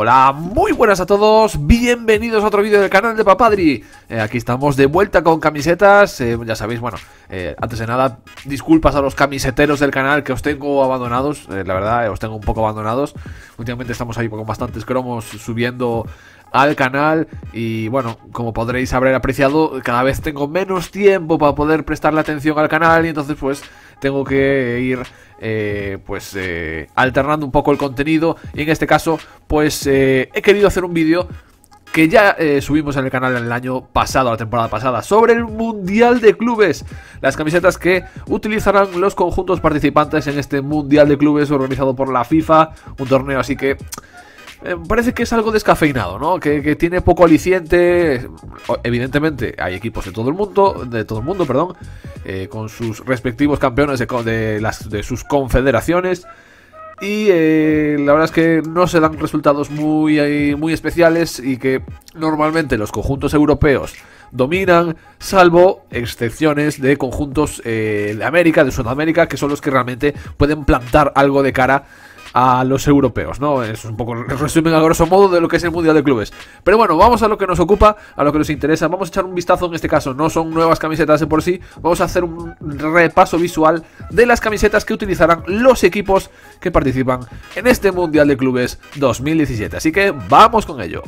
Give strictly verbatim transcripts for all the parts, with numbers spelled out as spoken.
Hola, muy buenas a todos, bienvenidos a otro vídeo del canal de Papadri. eh, Aquí estamos de vuelta con camisetas, eh, ya sabéis, bueno, eh, antes de nada, disculpas a los camiseteros del canal que os tengo abandonados, eh, la verdad, eh, os tengo un poco abandonados. Últimamente estamos ahí con bastantes cromos subiendo al canal y bueno, como podréis haber apreciado, cada vez tengo menos tiempo para poder prestarle atención al canal y entonces pues tengo que ir eh, pues eh, alternando un poco el contenido y en este caso pues eh, he querido hacer un vídeo que ya eh, subimos en el canal el año pasado, la temporada pasada, sobre el Mundial de Clubes, las camisetas que utilizarán los conjuntos participantes en este Mundial de Clubes organizado por la FIFA, un torneo así que Eh, parece que es algo descafeinado, ¿no? Que, que tiene poco aliciente. Evidentemente hay equipos de todo el mundo, de todo el mundo, perdón, eh, con sus respectivos campeones de, de, las, de sus confederaciones. Y eh, la verdad es que no se dan resultados muy, muy especiales y que normalmente los conjuntos europeos dominan, salvo excepciones de conjuntos eh, de América, de Sudamérica, que son los que realmente pueden plantar algo de cara a los europeos, ¿no? Es un poco el resumen a grosso modo de lo que es el Mundial de Clubes. Pero bueno, vamos a lo que nos ocupa, a lo que nos interesa. Vamos a echar un vistazo, en este caso no son nuevas camisetas de por sí. Vamos a hacer un repaso visual de las camisetas que utilizarán los equipos que participan en este Mundial de Clubes dos mil diecisiete. Así que vamos con ello.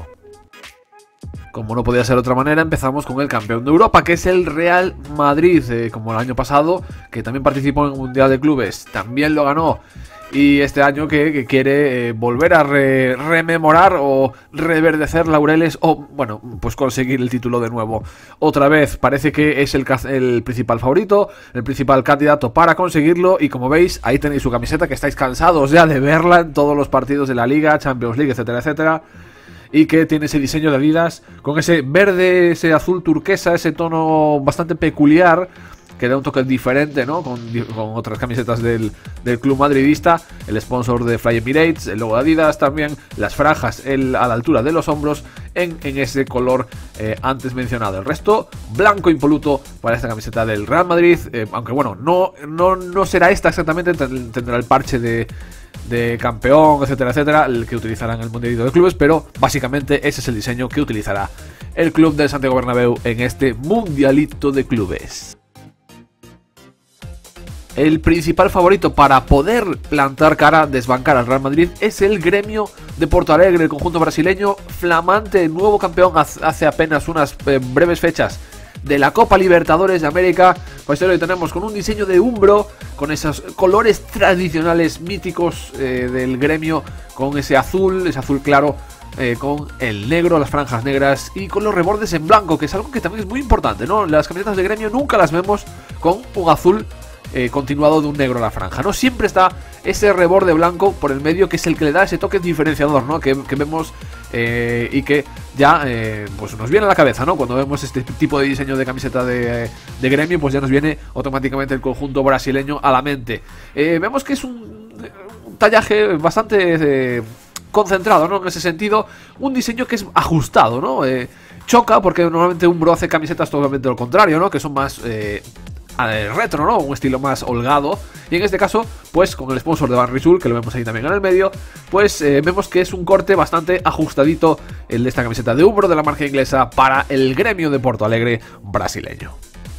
Como no podía ser de otra manera, empezamos con el campeón de Europa, que es el Real Madrid, eh, como el año pasado, que también participó en el Mundial de Clubes, también lo ganó. Y este año que, que quiere eh, volver a re, rememorar o reverdecer laureles o, bueno, pues conseguir el título de nuevo. Otra vez, parece que es el, el principal favorito, el principal candidato para conseguirlo. Y como veis, ahí tenéis su camiseta, que estáis cansados ya de verla en todos los partidos de la Liga, Champions League, etcétera, etcétera. Y que tiene ese diseño de Adidas con ese verde, ese azul turquesa, ese tono bastante peculiar, que da un toque diferente, ¿no? Con, con otras camisetas del, del club madridista, el sponsor de Fly Emirates, el logo de Adidas también, las franjas el, a la altura de los hombros en, en ese color eh, antes mencionado. El resto, blanco impoluto para esta camiseta del Real Madrid, eh, aunque bueno, no, no, no será esta exactamente, tendrá el parche de... de campeón, etcétera, etcétera, el que utilizarán el Mundialito de Clubes, pero básicamente ese es el diseño que utilizará el club de Santiago Bernabéu en este Mundialito de Clubes. El principal favorito para poder plantar cara, desbancar al Real Madrid, es el Gremio de Porto Alegre, el conjunto brasileño, flamante, nuevo campeón hace apenas unas eh, breves fechas de la Copa Libertadores de América. Pues hoy tenemos con un diseño de Umbro, con esos colores tradicionales míticos eh, del Gremio, con ese azul, ese azul claro, eh, con el negro, las franjas negras y con los rebordes en blanco, que es algo que también es muy importante, ¿no? Las camisetas de Gremio nunca las vemos con un azul eh, continuado de un negro a la franja, ¿no? Siempre está ese reborde blanco por el medio, que es el que le da ese toque diferenciador, ¿no? Que, que vemos eh, y que ya eh, pues nos viene a la cabeza, ¿no? Cuando vemos este tipo de diseño de camiseta de, de Gremio, pues ya nos viene automáticamente el conjunto brasileño a la mente. Eh, vemos que es un, un tallaje bastante eh, concentrado, ¿no? En ese sentido, un diseño que es ajustado, ¿no? Eh, choca porque normalmente Umbro hace camisetas totalmente lo contrario, ¿no? Que son más Eh, retro, ¿no? Un estilo más holgado. Y en este caso, pues con el sponsor de Van Risul, que lo vemos ahí también en el medio, pues eh, vemos que es un corte bastante ajustadito el de esta camiseta de Umbro de la marca inglesa para el Gremio de Porto Alegre brasileño.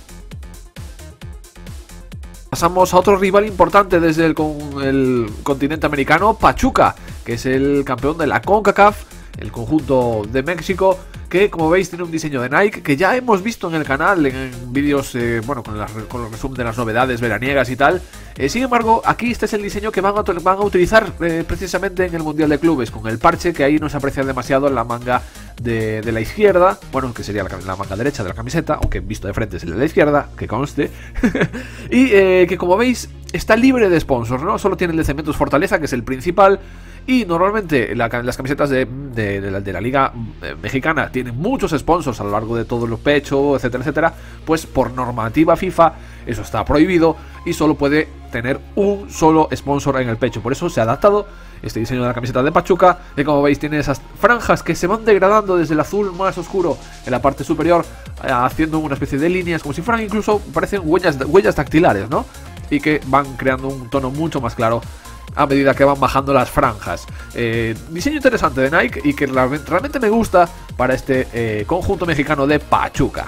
Pasamos a otro rival importante desde el, con el continente americano, Pachuca, que es el campeón de la CONCACAF, el conjunto de México, que como veis tiene un diseño de Nike que ya hemos visto en el canal en, en vídeos, eh, bueno, con, las, con los resumen de las novedades veraniegas y tal. Eh, sin embargo, aquí este es el diseño que van a, van a utilizar eh, precisamente en el Mundial de Clubes, con el parche que ahí no se aprecia demasiado en la manga de, de la izquierda, bueno, que sería la, la manga derecha de la camiseta, aunque visto de frente es el de la izquierda, que conste. Y eh, que como veis está libre de sponsors, ¿no? Solo tiene el de Cementos Fortaleza, que es el principal. Y normalmente la, las camisetas de, de, de, la, de la Liga eh, Mexicana tienen muchos sponsors a lo largo de todo el pecho, etcétera, etcétera. Pues por normativa FIFA eso está prohibido y solo puede tener un solo sponsor en el pecho. Por eso se ha adaptado este diseño de la camiseta de Pachuca, que como veis tiene esas franjas que se van degradando desde el azul más oscuro en la parte superior, eh, haciendo una especie de líneas, como si fueran incluso, parecen huellas, huellas dactilares, ¿no? Y que van creando un tono mucho más claro a medida que van bajando las franjas. Eh, diseño interesante de Nike y que realmente me gusta para este eh, conjunto mexicano de Pachuca.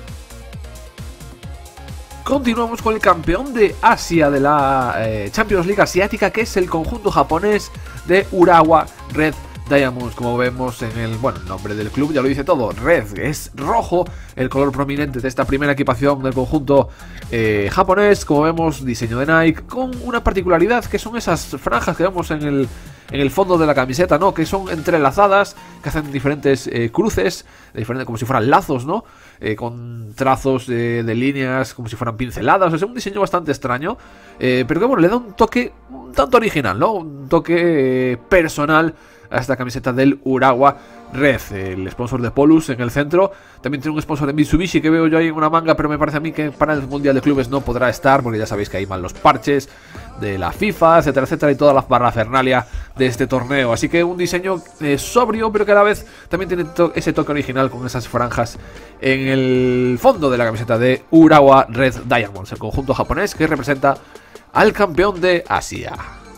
Continuamos con el campeón de Asia de la eh, Champions League asiática, que es el conjunto japonés de Urawa Red Diamonds. Como vemos en el, bueno, el nombre del club ya lo dice todo, Red, es rojo, el color prominente de esta primera equipación del conjunto eh, japonés. Como vemos, diseño de Nike, con una particularidad que son esas franjas que vemos en el, en el fondo de la camiseta, ¿no? Que son entrelazadas, que hacen diferentes eh, cruces, diferentes, como si fueran lazos, ¿no? Eh, con trazos de, de líneas como si fueran pinceladas. O sea, un diseño bastante extraño, eh, pero que bueno, le da un toque un tanto original, ¿no? Un toque eh, personal a esta camiseta del Urawa Red, el sponsor de Polus en el centro. También tiene un sponsor de Mitsubishi que veo yo ahí en una manga, pero me parece a mí que para el Mundial de Clubes no podrá estar, porque ya sabéis que hay mal los parches de la FIFA, etcétera, etcétera, y toda la parafernalia de este torneo. Así que un diseño eh, sobrio, pero que a la vez también tiene to ese toque original con esas franjas en el fondo de la camiseta de Urawa Red Diamonds, el conjunto japonés que representa al campeón de Asia.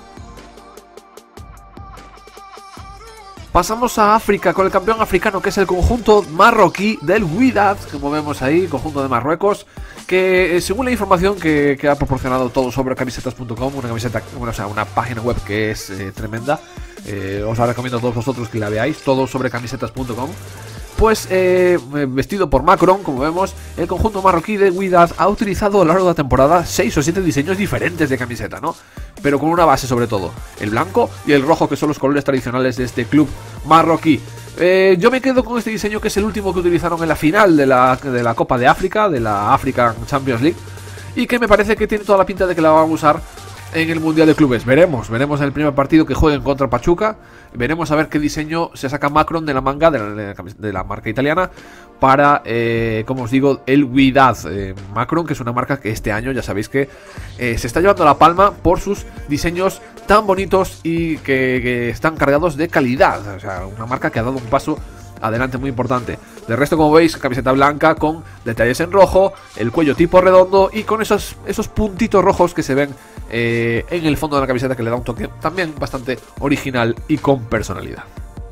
Pasamos a África con el campeón africano, que es el conjunto marroquí del Wydad, como vemos ahí, conjunto de Marruecos, que según la información que, que ha proporcionado todo sobre camisetas punto com, una camiseta, bueno, o sea, una página web que es eh, tremenda, eh, os la recomiendo a todos vosotros que la veáis, todo sobre camisetas punto com. Pues eh, vestido por Macron, como vemos, el conjunto marroquí de Wydad ha utilizado a lo largo de la temporada seis o siete diseños diferentes de camiseta, ¿no? Pero con una base sobre todo, el blanco y el rojo, que son los colores tradicionales de este club marroquí. Eh, yo me quedo con este diseño, que es el último que utilizaron en la final de la, de la Copa de África, de la African Champions League, y que me parece que tiene toda la pinta de que la van a usar en el Mundial de Clubes. Veremos, veremos en el primer partido que jueguen contra Pachuca. Veremos a ver qué diseño se saca Macron de la manga de la, de la marca italiana para, eh, como os digo, el Wydad. Eh, Macron, que es una marca que este año ya sabéis que eh, se está llevando la palma por sus diseños tan bonitos y que, que están cargados de calidad. O sea, una marca que ha dado un paso adelante muy importante. De resto, como veis, camiseta blanca con detalles en rojo, el cuello tipo redondo y con esos, esos puntitos rojos que se ven eh, en el fondo de la camiseta, que le da un toque también bastante original y con personalidad.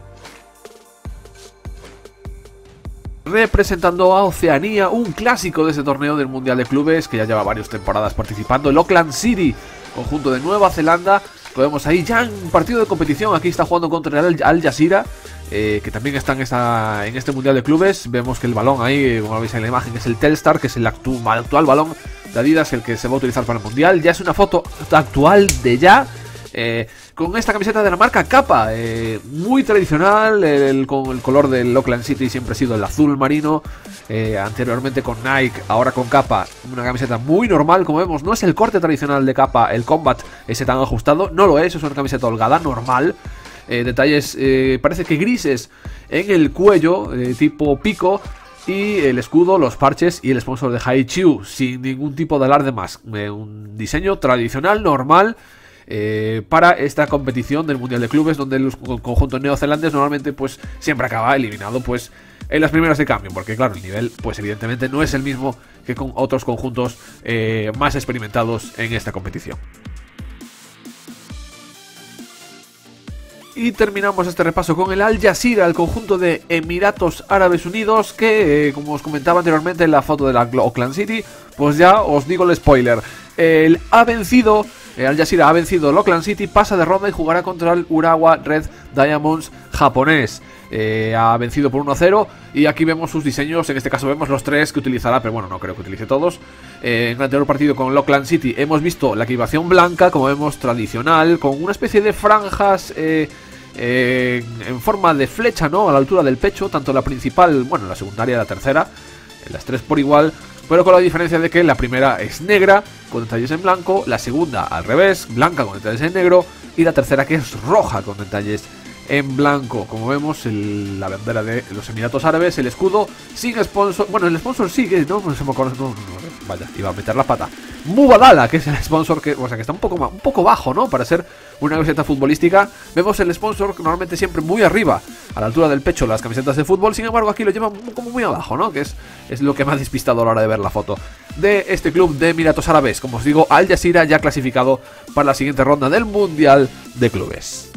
Representando a Oceanía, un clásico de ese torneo del Mundial de Clubes que ya lleva varias temporadas participando, el Auckland City, conjunto de Nueva Zelanda. Lo vemos ahí ya en un partido de competición. Aquí está jugando contra el Al Jazeera, eh, que también está en, esta, en este Mundial de Clubes. Vemos que el balón ahí, como veis en la imagen, es el Telstar, que es el actu actual balón de Adidas, el que se va a utilizar para el Mundial. Ya es una foto actual de ya, eh, con esta camiseta de la marca Kappa, eh, muy tradicional, el, con el color del Auckland City siempre ha sido el azul marino, eh, anteriormente con Nike, ahora con Kappa, una camiseta muy normal. Como vemos, no es el corte tradicional de Kappa, el combat ese tan ajustado, no lo es, es una camiseta holgada, normal, eh, detalles, eh, parece que grises en el cuello, eh, tipo pico, y el escudo, los parches y el sponsor de Haichu, sin ningún tipo de alarde más, eh, un diseño tradicional, normal, Eh, para esta competición del Mundial de Clubes, donde el conjunto neozelandés normalmente pues siempre acaba eliminado pues en las primeras de cambio, porque claro, el nivel pues evidentemente no es el mismo que con otros conjuntos eh, más experimentados en esta competición. Y terminamos este repaso con el Al Jazeera, el conjunto de Emiratos Árabes Unidos, que eh, como os comentaba anteriormente en la foto de la Auckland City, pues ya os digo el spoiler, el ha vencido Eh, Al Jazeera ha vencido el Auckland City, pasa de ronda y jugará contra el Urawa Red Diamonds japonés. Eh, ha vencido por uno a cero y aquí vemos sus diseños. En este caso vemos los tres que utilizará, pero bueno, no creo que utilice todos. Eh, en el anterior partido con el Auckland City hemos visto la equipación blanca, como vemos, tradicional, con una especie de franjas eh, eh, en forma de flecha, ¿no? A la altura del pecho, tanto la principal, bueno, la secundaria y la tercera, las tres por igual, pero con la diferencia de que la primera es negra con detalles en blanco, la segunda al revés, blanca con detalles en negro, y la tercera que es roja con detalles en blanco. Como vemos, el, la bandera de los Emiratos Árabes, el escudo sin sponsor, bueno, el sponsor sigue, no, no se me acuerdo, no, no, no, vaya, iba a meter la pata. Mubadala, que es el sponsor que, o sea, que está un poco, un poco bajo, ¿no? Para ser una camiseta futbolística. Vemos el sponsor normalmente siempre muy arriba, a la altura del pecho, las camisetas de fútbol. Sin embargo, aquí lo llevan como muy abajo, ¿no? Que es, es lo que me ha despistado a la hora de ver la foto. de este club de Emiratos Árabes. Como os digo, Al Jazeera ya clasificado para la siguiente ronda del Mundial de Clubes.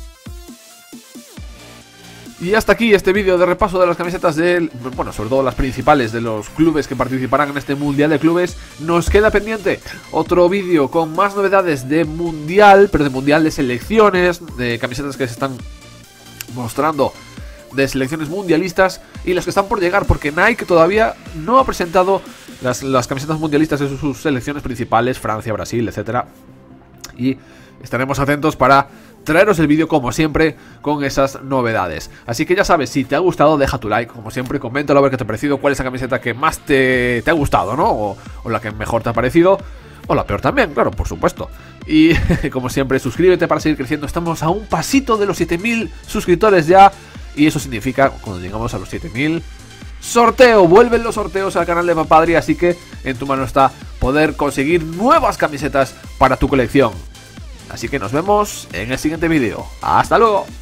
Y hasta aquí este vídeo de repaso de las camisetas del, bueno, sobre todo las principales de los clubes que participarán en este Mundial de Clubes. Nos queda pendiente otro vídeo con más novedades de Mundial, pero de Mundial de selecciones, de camisetas que se están mostrando de selecciones mundialistas y las que están por llegar, porque Nike todavía no ha presentado las, las camisetas mundialistas de sus, sus selecciones principales, Francia, Brasil, etcétera. Y estaremos atentos para traeros el vídeo como siempre con esas novedades. Así que ya sabes, si te ha gustado deja tu like, como siempre, coméntalo a ver qué te ha parecido, cuál es la camiseta que más te, te ha gustado, ¿no? O, o la que mejor te ha parecido, o la peor también, claro, por supuesto. Y como siempre, suscríbete para seguir creciendo. Estamos a un pasito de los siete mil suscriptores ya, y eso significa, cuando llegamos a los siete mil, sorteo, vuelven los sorteos al canal de Papadri, así que en tu mano está poder conseguir nuevas camisetas para tu colección. Así que nos vemos en el siguiente vídeo. ¡Hasta luego!